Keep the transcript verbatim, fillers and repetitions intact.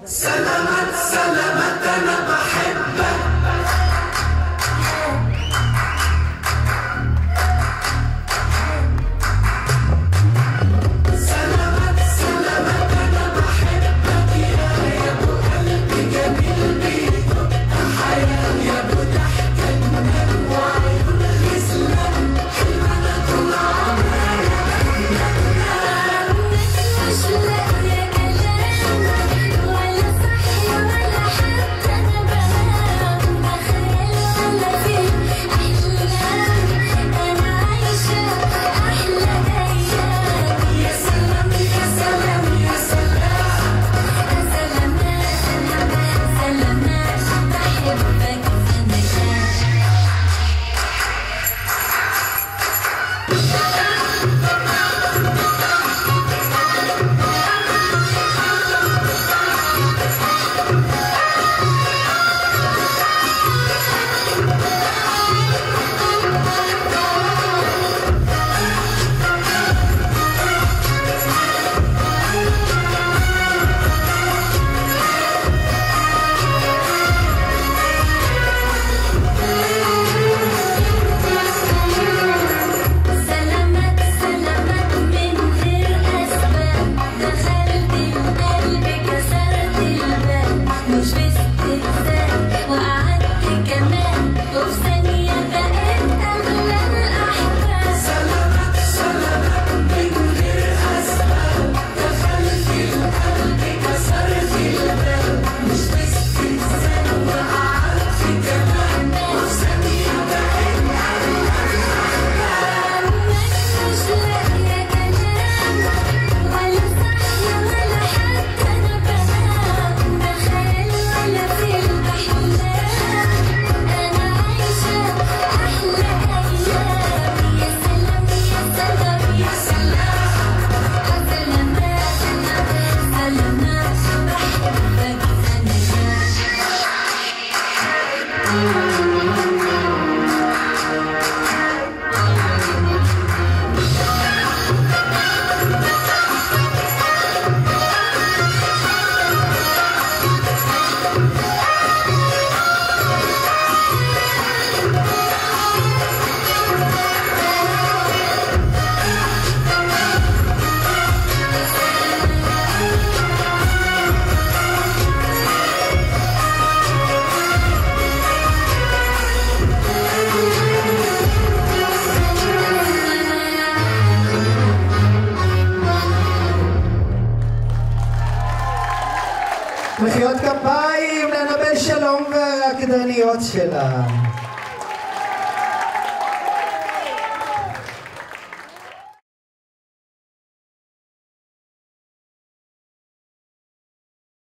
سلامات سلامات أنا بحبك. سلامات سلامات أنا بحبك يا يا أبو قلبي جميل بيدق حياة يا أبو ضحكة جنان وعيون الإسلام حلمنا طول عمرنا. مش لاقية كلام ولا صحي ولا حتى أنا بنام بخيال ولا في أحلام أنا عايشة أحلى أيام. يا سلام يا سلام يا سلام سلامات سلامات بحبك أنا كان. سلامات سلامات من غير أسباب دخلت القلب كسرت الباب مش باستهزاء وقعدت كمان وفي ثانية بقيت أغلى الأحباب. سلامات سلامات من غير أسباب دخلت القلب كسرت الباب مش باستهزاء وقعدت كمان وفي ثانية بقيت مش لاقية كلام ولا صحي ولا حتى أنا بنام بخيال ولا في الأحلام أنا عايشة أحلى أيام. يا سلام يا سلام يا سلام سلامات سلامات بحبك أنا מחיאות כפיים לנבל שלום והרקדניות שלה.